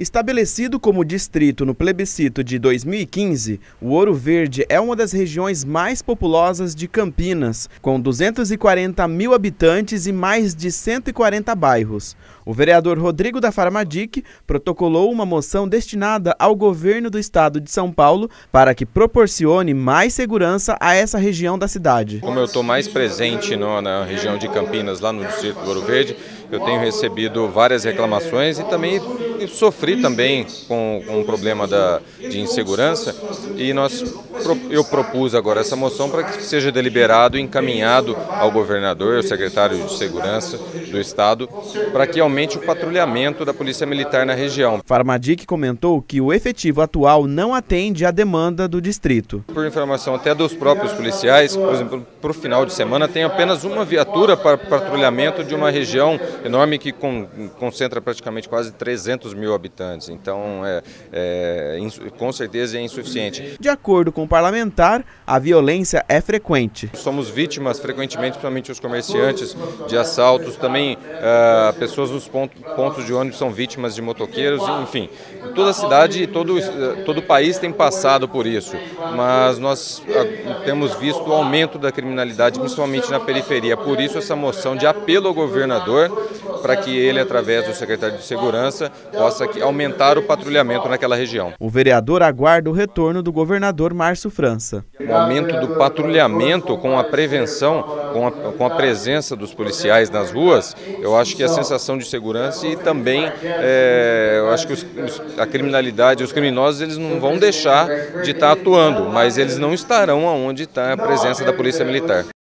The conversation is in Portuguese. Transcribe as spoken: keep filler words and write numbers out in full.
Estabelecido como distrito no plebiscito de dois mil e quinze, o Ouro Verde é uma das regiões mais populosas de Campinas, com duzentos e quarenta mil habitantes e mais de cento e quarenta bairros. O vereador Rodrigo da Farmadique protocolou uma moção destinada ao governo do estado de São Paulo para que proporcione mais segurança a essa região da cidade. Como eu estou mais presente no, na região de Campinas, lá no distrito do Ouro Verde, eu tenho recebido várias reclamações e também sofri também com, com o problema da, de insegurança, e nós, eu propus agora essa moção para que seja deliberado e encaminhado ao governador, ao secretário de Segurança do Estado, para que aumente o patrulhamento da Polícia Militar na região. Farmadique comentou que o efetivo atual não atende à demanda do distrito. Por informação até dos próprios policiais, por exemplo, para o final de semana tem apenas uma viatura para patrulhamento de uma região enorme que concentra praticamente quase trezentos mil habitantes. Então, é, é, com certeza é insuficiente. De acordo com o parlamentar, a violência é frequente. Somos vítimas frequentemente, principalmente os comerciantes, de assaltos. Também uh, pessoas nos pontos, pontos de ônibus são vítimas de motoqueiros. Enfim, toda a cidade e todo, todo o país tem passado por isso. Mas nós uh, temos visto o aumento da criminalidade, principalmente na periferia. Por isso, essa moção de apelo ao governador para que ele, através do secretário de Segurança, possa aumentar o patrulhamento naquela região. O vereador aguarda o retorno do governador Márcio França. O aumento do patrulhamento com a prevenção, com a, com a presença dos policiais nas ruas, eu acho que a sensação de segurança e também é, eu acho que os, a criminalidade, os criminosos, eles não vão deixar de estar atuando, mas eles não estarão onde está a presença da Polícia Militar.